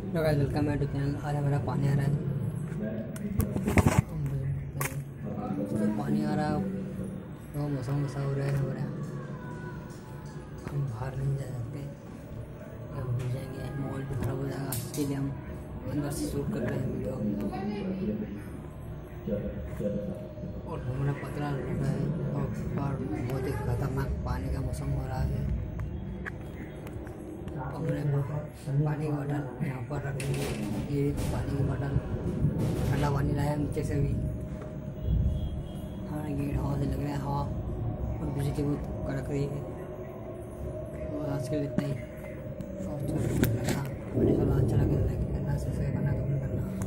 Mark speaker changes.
Speaker 1: तो guys welcome back to channel. आज हमारा पानी आ रहा है, तो पानी आ रहा है तो मौसम ऐसा हो रहा है हमारे यहाँ। हम बाहर नहीं जा सकते, हम भूल जाएंगे, मोबाइल भी खराब हो जाएगा। इसके लिए हम अंदर से शूट कर रहे हैं वीडियो। और हमारा पतला लग रहा है और बहुत ही खतरनाक पानी का मौसम हो रहा है। हमने पानी की बोतल यहाँ पर रख दी है। ये पानी की बोतल ठंडा पानी लाया नीचे से भी। हमारे गेट हवा से लग रहा है, हवा और बिजली बहुत कड़क रही है। और आज के लिए इतना ही। अच्छा लगा, अच्छा लगे लाइक करना, सब्सक्राइब करना, कमेंट करना।